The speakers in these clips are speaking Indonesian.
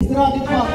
Istirahat di tempat.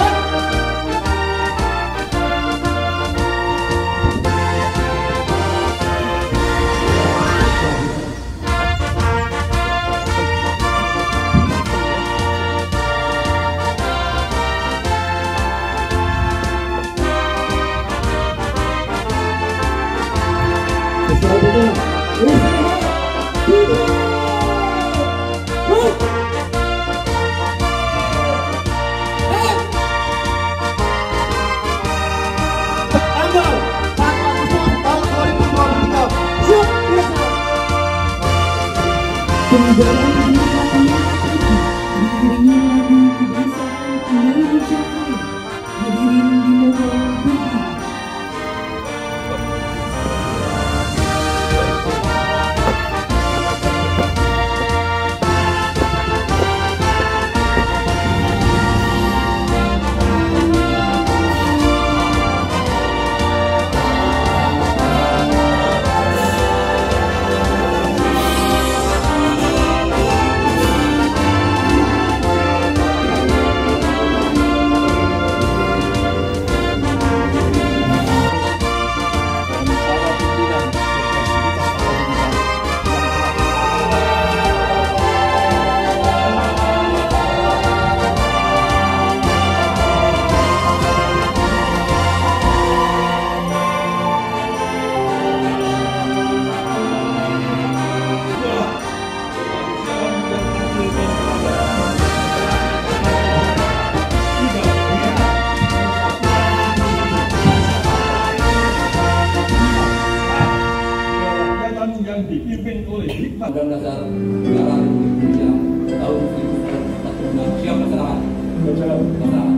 Undang-Undang Dasar Negara Republik Indonesia tahun 1945. Siap masyarakat? Masyarakat.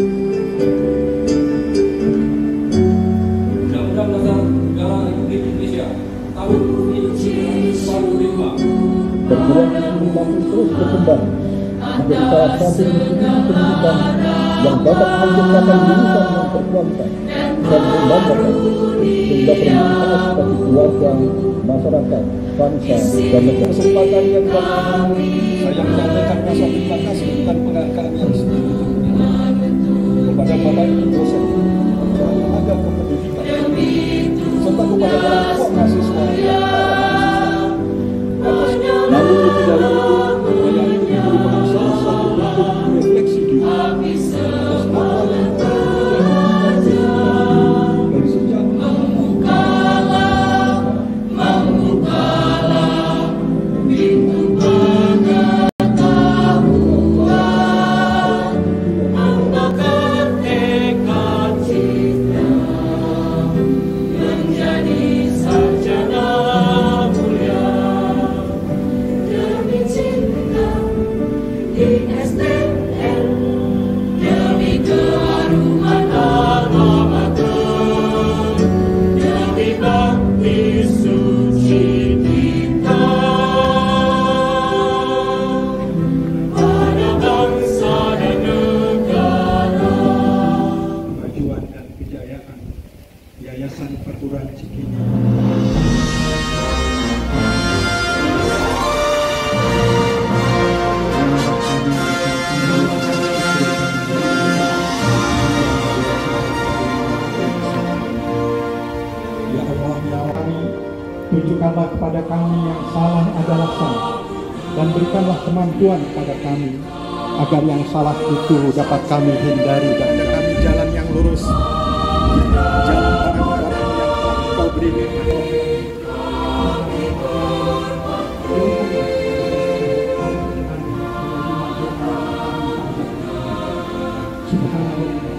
Undang-Undang Dasar Negara Republik Indonesia tahun 1945. Perguruan tinggi masih terus berkembang menjadi salah satu institusi pendidikan yang dapat menciptakan lulusan yang berkualitas dan membanggakan sehingga bermanfaat bagi keluarga, masyarakat, bangsa, dan negara. Kesempatan yang baik saya menyampaikan rasa terima kasih dan penghargaan yang setinggi-tingginya kepada Bapak Ibu dosen, tenaga kependidikan, serta kepada orang tua mahasiswa dan para mahasiswa. Namun lebih dari itu, saya ingin merupakan salah satu bentuk refleksi diri atas apa yang terjadi dari sejak Yayasan Perguruan Tinggi. Ya Allah, ya kami, tunjukkanlah kepada kami yang salah adalah salah, dan berikanlah kemampuan kepada kami agar yang salah itu dapat kami hindari dan kami jalan yang lurus, jalan orang-orang yang Kau beri nikmat. Subhanallah.